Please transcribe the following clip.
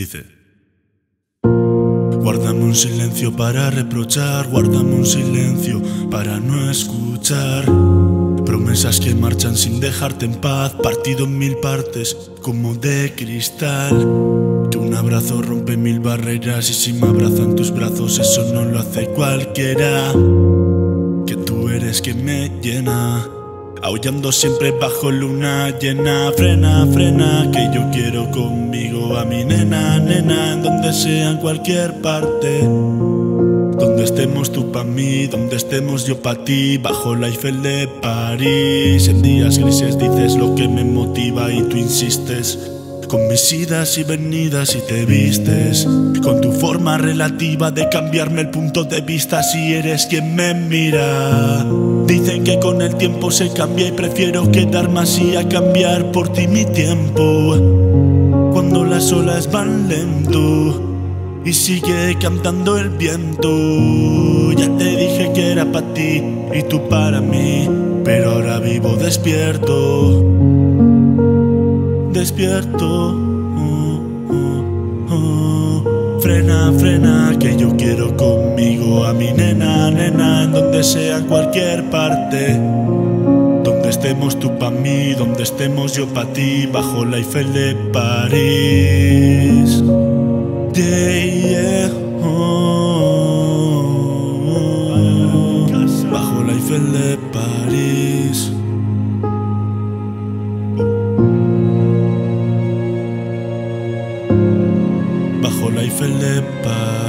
Dice: guárdame un silencio para reprochar, guárdame un silencio para no escuchar. Promesas que marchan sin dejarte en paz, partido en mil partes como de cristal. Que un abrazo rompe mil barreras y si me abrazan tus brazos eso no lo hace cualquiera. Que tú eres quien me llena, aullando siempre bajo luna llena. Frena, frena, que yo quiero conmigo a mi nena, nena, en donde sea, en cualquier parte. Donde estemos tú pa' mí, donde estemos yo pa' ti, bajo la Eiffel de París. En días grises dices lo que me motiva y tú insistes, con mis idas y venidas y te vistes, con tu forma relativa de cambiarme el punto de vista si eres quien me mira. Dicen que con el tiempo se cambia y prefiero quedarme así a cambiar por ti mi tiempo. Cuando las olas van lento y sigue cantando el viento. Ya te dije que era para ti y tú para mí, pero ahora vivo despierto, despierto. Frena, frena, que yo quiero conmigo a mi nena, nena, en donde sea, en cualquier parte. Donde estemos tú pa' mí, donde estemos yo pa' ti, bajo la Eiffel de París. Yeah, yeah, bajo la Eiffel de París. Bajo la Eiffel de París.